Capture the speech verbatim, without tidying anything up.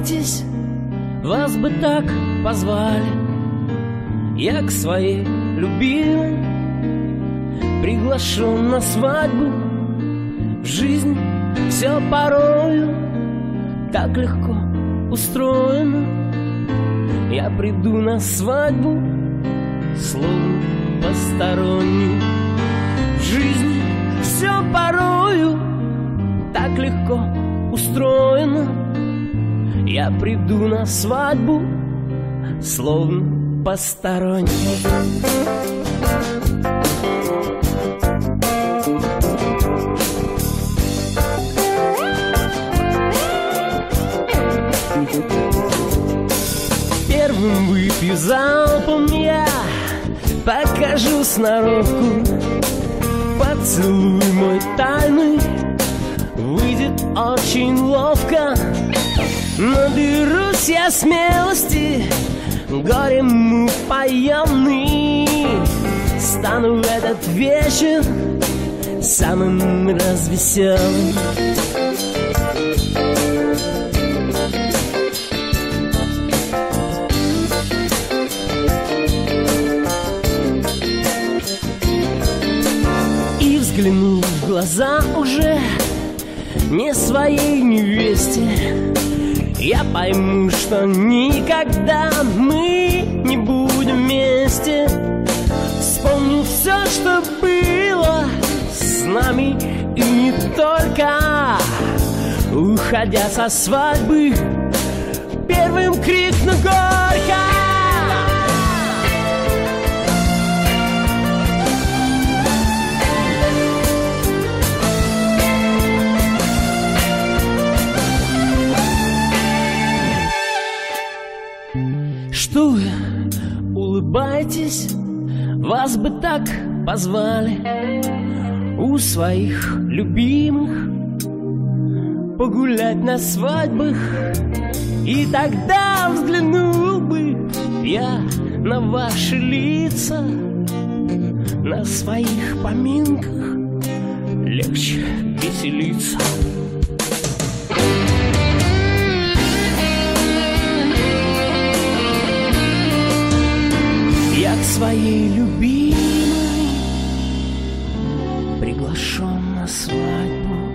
улыбайтесь, вас бы так позвали. Я к своей любимой приглашен на свадьбу. В жизни все порою так легко устроено. Я приду на свадьбу, словно посторонний. В жизни все порою так легко устроено. Я приду на свадьбу, словно посторонний. Первым выпью залпом я, покажу сноровку. Поцелуй мой тайный выйдет очень ловко. Наберусь я смелости, горем упоенный. Стану в этот вечер самым развеселым. И взглянув в глаза уже не своей невесте, я пойму, что никогда мы не будем вместе. Вспомню все, что было с нами и не только. Уходя со свадьбы, первым крикну горько. Что вы улыбаетесь, вас бы так позвали у своих любимых погулять на свадьбах. И тогда взглянул бы я на ваши лица. На своих поминках легче веселиться. Я к своей любимой приглашен на свадьбу.